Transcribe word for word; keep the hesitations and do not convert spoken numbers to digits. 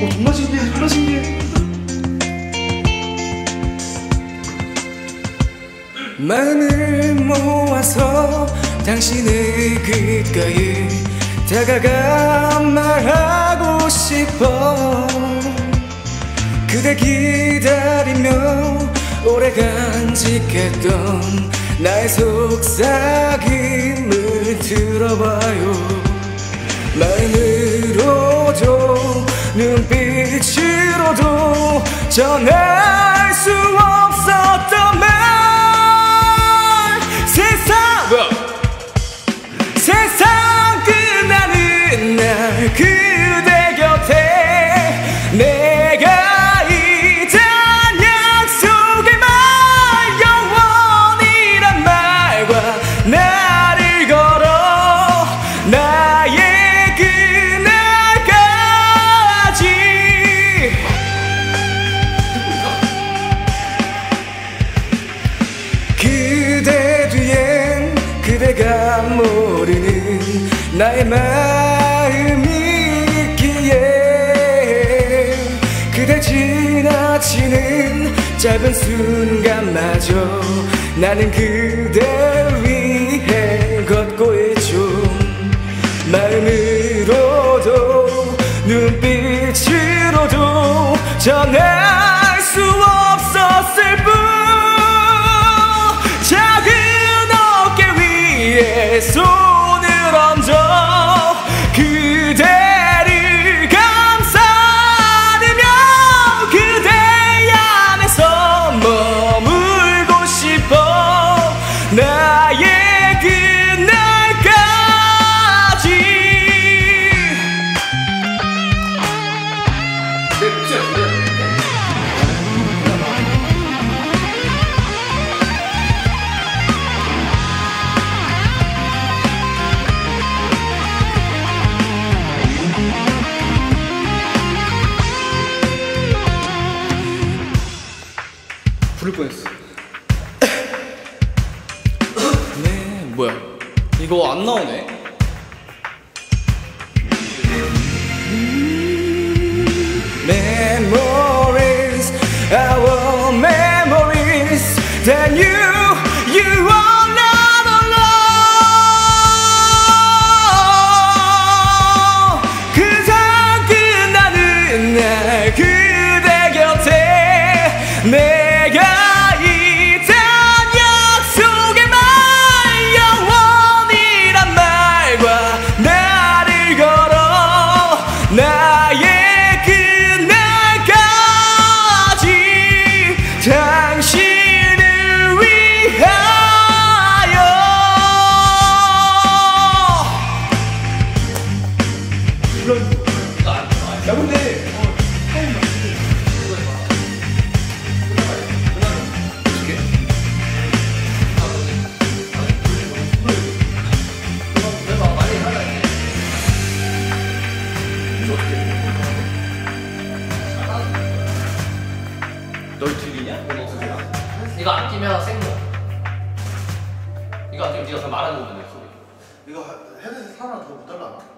어, 존나 신기해, 존나 신기해. 마음을 모아서 당신의 귓가에 다가가 말하고 싶어. 그대 기다리며 오래 간직했던 나의 속삭임을 들어봐요. 마음으로도 눈빛으로도 전할 수 없었던 말. 세상 뭐야? 세상 끝나는 날 그대 곁에 내가 있단 약속의 말, 영원이란 말과 나를 걸어 나의 그대 뒤엔 그대가 모르는 나의 마음이 있기에 그대 지나치는 짧은 순간마저 나는 그대 위해 걷고 있죠. 마음으로도 눈빛으로도 전할 수 없었을 뿐. 작은 어깨 위에 손을 얹어 그대를 감싸며 그대 안에서 머물고 싶어. 나의 그날까지. 부를 뻔했어. 네, 뭐야? 이거 안 나오네. Memories, our memories. Then you, you are not alone. 그저 끝나는 날 그대 곁에 내가 있단 약속의 말, 영원이란 말과 나를 걸어 나의 그날까지. 당신을 위하여. 야, 근데 널 들리냐? 이거 안 끼면 생모. 이거 안 끼면 네가 더 말하는 거네 소리. 이거 헤드셋 하나 더 못 달라나?